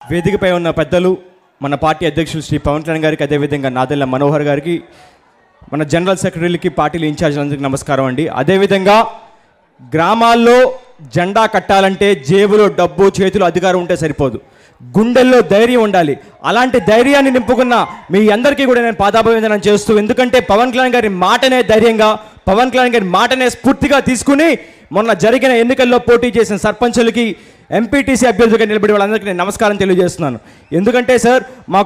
వేదికపై ఉన్న పెద్దలు మన పార్టీ అధ్యక్షులు శ్రీ పవన్ కళ్యాణ్ గారికి, అదేవిధంగా నాదెళ్ల మనోహర్ గారికి, మన జనరల్ సెక్రటరీలకి, పార్టీల ఇన్ఛార్జీలందరికీ నమస్కారం అండి. అదేవిధంగా గ్రామాల్లో జెండా కట్టాలంటే జేబులో డబ్బు, చేతిలో అధికారం ఉంటే సరిపోదు, గుండెల్లో ధైర్యం ఉండాలి. అలాంటి ధైర్యాన్ని నింపుకున్న మీ అందరికీ కూడా నేను పాదాభివందనం చేస్తూ, ఎందుకంటే పవన్ కళ్యాణ్ గారి మాటనే ధైర్యంగా, పవన్ కళ్యాణ్ గారి మాటనే స్ఫూర్తిగా తీసుకుని మొన్న జరిగిన ఎన్నికల్లో పోటీ చేసిన సర్పంచులకి, ఎంపీటీసీ అభ్యర్థులుగా నిలబడి వాళ్ళందరికీ నేను నమస్కారం తెలియజేస్తున్నాను. ఎందుకంటే సార్,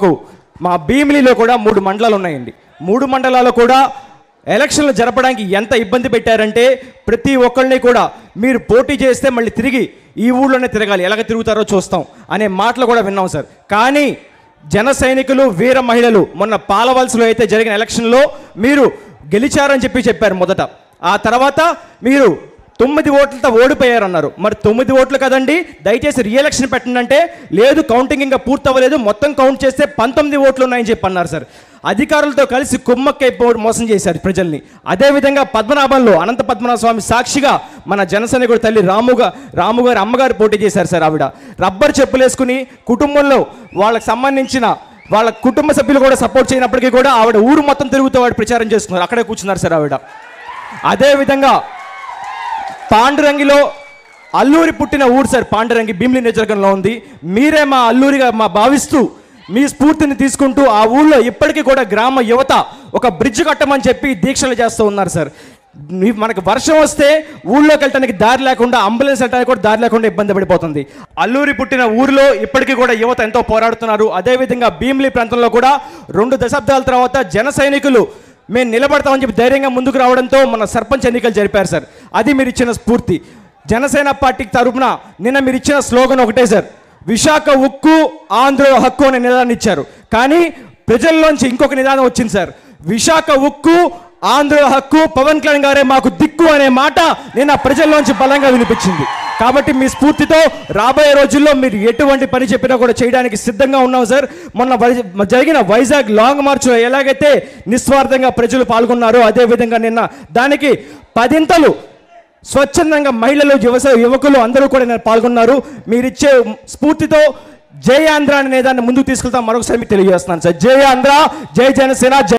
మా భీమిలిలో కూడా 3 మండలాలు ఉన్నాయండి. 3 మండలాల్లో కూడా ఎలక్షన్లు జరపడానికి ఎంత ఇబ్బంది పెట్టారంటే, ప్రతి ఒక్కరిని కూడా మీరు పోటీ చేస్తే మళ్ళీ తిరిగి ఈ ఊళ్ళోనే తిరగాలి, ఎలాగ తిరుగుతారో చూస్తాం అనే మాటలు కూడా విన్నాం సార్. కానీ జన సైనికులు, వీర మహిళలు మొన్న పాలవలసలో అయితే జరిగిన ఎలక్షన్లో మీరు గెలిచారని చెప్పారు మొదట. ఆ తర్వాత మీరు 9 ఓట్లతో ఓడిపోయారన్నారు. మరి 9 ఓట్లు కదండి, దయచేసి రీఎలక్షన్ పెట్టండి అంటే, లేదు కౌంటింగ్ ఇంకా పూర్తవ్వలేదు, మొత్తం కౌంట్ చేస్తే 19 ఓట్లు ఉన్నాయని చెప్పి అన్నారు సార్. అధికారులతో కలిసి కుమ్మక్కై మోసం చేశారు ప్రజల్ని. అదేవిధంగా పద్మనాభంలో అనంత పద్మనాభ స్వామి సాక్షిగా మన జనసేన తల్లి రాముగారు అమ్మగారు పోటీ చేశారు సార్. ఆవిడ రబ్బర్ చెప్పులేసుకుని కుటుంబంలో వాళ్ళకి సంబంధించిన వాళ్ళ కుటుంబ సభ్యులు కూడా సపోర్ట్ చేయనప్పటికీ కూడా ఆవిడ ఊరు మొత్తం తిరుగుతూ వాడు ప్రచారం చేస్తున్నారు, అక్కడే కూర్చున్నారు సార్ ఆవిడ. అదేవిధంగా పాండురంగిలో అల్లూరి పుట్టిన ఊరు సార్, పాండురంగి భీమిలి నియోజకవర్గంలో ఉంది. మీరే మా అల్లూరిగా భావిస్తూ మీ స్ఫూర్తిని తీసుకుంటూ ఆ ఊళ్ళో ఇప్పటికీ కూడా గ్రామ యువత ఒక బ్రిడ్జ్ కట్టమని చెప్పి దీక్షలు చేస్తూ ఉన్నారు సార్. మనకు వర్షం వస్తే ఊళ్ళోకి వెళ్ళడానికి దారి లేకుండా, అంబులెన్స్ వెళ్ళడానికి కూడా దారి లేకుండా ఇబ్బంది పడిపోతుంది. అల్లూరి పుట్టిన ఊరిలో ఇప్పటికీ కూడా యువత ఎంతో పోరాడుతున్నారు. అదేవిధంగా భీమిలి ప్రాంతంలో కూడా 2 దశాబ్దాల తర్వాత జన సైనికులు మేము నిలబడతామని చెప్పి ధైర్యంగా ముందుకు రావడంతో మన సర్పంచ్ ఎన్నికలు జరిపారు సార్. అది మీరు ఇచ్చిన స్ఫూర్తి. జనసేన పార్టీకి తరపున నిన్న మీరు ఇచ్చిన స్లోగన్ ఒకటే సార్, విశాఖ ఉక్కు ఆంధ్ర హక్కు అనే నినాదాన్ని ఇచ్చారు. కానీ ప్రజల్లోంచి ఇంకొక నినాదం వచ్చింది సార్, విశాఖ ఉక్కు ఆంధ్ర హక్కు, పవన్ కళ్యాణ్ గారే మాకు దిక్కు అనే మాట నిన్న ప్రజల్లోంచి బలంగా వినిపించింది. కాబట్టి మీ స్ఫూర్తితో రాబోయే రోజుల్లో మీరు ఎటువంటి పని చెప్పినా కూడా చేయడానికి సిద్ధంగా ఉన్నాం సార్. మొన్న జరిగిన వైజాగ్ లాంగ్ మార్చ్లో ఎలాగైతే నిస్వార్థంగా ప్రజలు పాల్గొన్నారో, అదేవిధంగా నిన్న దానికి 10 స్వచ్ఛందంగా మహిళలు, యువకులు అందరూ కూడా పాల్గొన్నారు. మీరిచ్చే స్ఫూర్తితో జై ఆంధ్ర అనే దాన్ని ముందుకు తీసుకెళ్తాం. మరొకసారి మీకు తెలియజేస్తున్నాను సార్. జై ఆంధ్ర, జై జనసేన.